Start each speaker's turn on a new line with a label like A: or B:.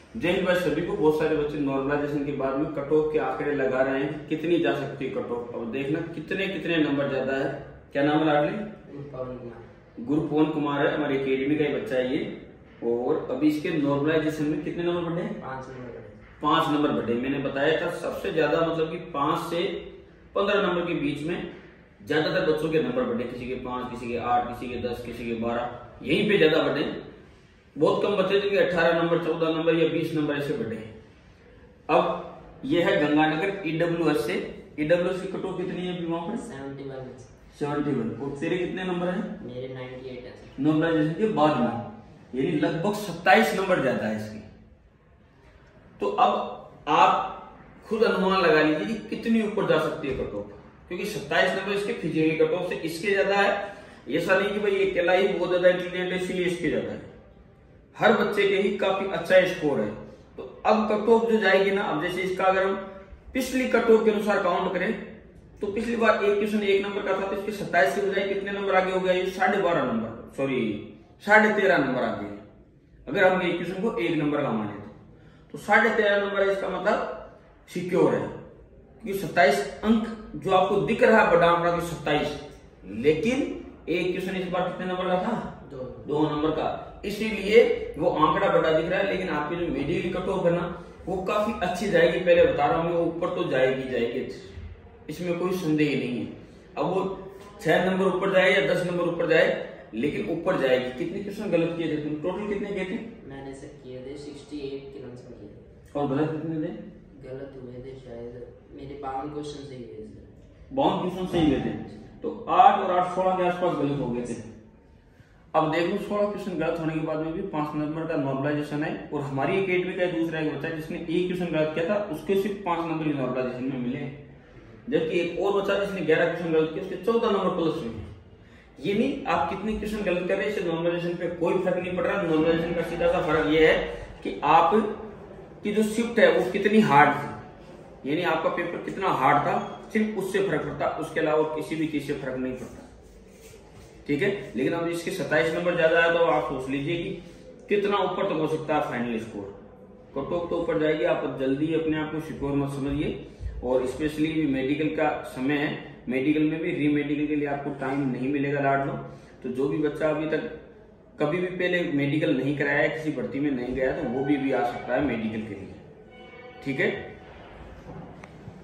A: जय हिंद भाई सभी को। बहुत सारे बच्चे नॉर्मलाइजेशन के बाद में कट ऑफ के आंकड़े लगा रहे हैं, कितनी जा सकती है कट ऑफ। अब देखना कितने कितने नंबर ज्यादा है। क्या नाम है लाडली? गुरुपवन कुमार है, हमारी अकेडमी का ही बच्चा है ये। और अभी इसके नॉर्मलाइजेशन में कितने नंबर बढ़े? 5 नंबर बढ़े। मैंने बताया था सबसे ज्यादा मतलब कि 5 से 15 नंबर के बीच में ज्यादातर बच्चों के नंबर बढ़े। किसी के 5, किसी के 8, किसी के 10, किसी के 12, यहीं पे ज्यादा बढ़े। बहुत कम बच्चे थे कि 18 नंबर, 14 नंबर या 20 नंबर ऐसे बढ़े। अब ये है गंगानगर ईडब्ल्यूएस से। ईडब्ल्यूएस की कट ऑफ कितनी है वहां पर? 71। और तेरे कितने नंबर है?
B: मेरे 98 है
A: नॉर्मलाइजेशन के बाद में, यानी लगभग 27 नंबर ज्यादा है इसकी। तो अब आप खुद अनुमान लगा लीजिए कि कितनी ऊपर जा सकती है कट ऑफ, क्योंकि 27 नंबर इसके फिजिकली कट ऑफ से इसके ज्यादा है। ऐसा नहीं कि भाई ये अकेला ही बहुत ज्यादा इंटेलिजेंट है इसलिए इसके ज्यादा है, हर बच्चे के ही काफी अच्छा स्कोर है। तो अब कट ऑफ जो जाएगी ना, अब जैसे इसका अगर हम पिछली कट ऑफ के अनुसार काउंट करें तो पिछली बार एक क्वेश्चन 1 नंबर का था, तो इसके 27 के बजाय कितने नंबर आगे हो गया? ये 12.5 नंबर, सॉरी 13.5 नंबर आगे है। अगर हम एक क्वेश्चन को 1 नंबर का माने तो 13.5 नंबर है, इसका मतलब सिक्योर है। क्योंकि 27 अंक जो आपको दिख रहा है बड़ा आंकड़ा 27, लेकिन एक क्वेश्चन इस बार कितने नंबर का था? 2 नंबर का, इसीलिए वो आंकड़ा बड़ा दिख रहा है। लेकिन आपकी जो मेडिकल कट ऑफ है ना, वो काफी अच्छी जाएगी। पहले बता रहा हूँ, वो ऊपर तो जाएगी, इसमें कोई संदेह नहीं है। अब वो 6 नंबर ऊपर जाए या 10 नंबर ऊपर जाए, लेकिन ऊपर जाएगी। कितने क्वेश्चन गलत किए थे तुम? टोटल कितने किए थे?
B: मैंने सर किए थे 68 के आंसर किए थे।
A: और गलत कितने थे?
B: गलत हुए थे शायद मेरे 52 क्वेश्चन सही हुए थे।
A: 52 क्वेश्चन सही हुए थे, तो 8 और 8 16 के आसपास गलत हो गए थे। अब देखो 16 क्वेश्चन गलत होने के बाद में भी 5 नंबर का नॉर्मलाइजेशन है। और हमारी अकेडमी का दूसरा एक बच्चा जिसने एक क्वेश्चन गलत किया था, उसके सिर्फ 5 नंबर ही नॉर्मलाइजेशन में मिले। जबकि एक और बच्चा जिसने 11 क्वेश्चन गलत किया, उसके 14 नंबर प्लस में। ये नहीं आप कितने क्वेश्चन गलत कर रहे हैं, इससे नॉर्मलाइजेशन पे कोई फर्क नहीं पड़ रहा। नॉर्मलाइजेशन का सीधा सा फर्क ये है कि आप की जो शिफ्ट है वो कितनी हार्ड थी, यानी आपका पेपर कितना हार्ड था, सिर्फ उससे फर्क पड़ता, उसके अलावा किसी भी चीज से फर्क नहीं पड़ता। ठीक है। लेकिन अब इसके 27 नंबर ज्यादा है, तो आप सोच लीजिए कि कितना ऊपर तक हो सकता है फाइनल स्कोर। कट ऑफ तो ऊपर जाएगी। आप जल्दी अपने आप को सिक्योर मत समझिए। और स्पेशली मेडिकल का समय है, मेडिकल में भी री मेडिकल के लिए आपको टाइम नहीं मिलेगा लाडलो। तो जो भी बच्चा अभी तक कभी भी पहले मेडिकल नहीं कराया है, किसी भर्ती में नहीं गया, तो वो भी आ सकता है मेडिकल के लिए। ठीक है।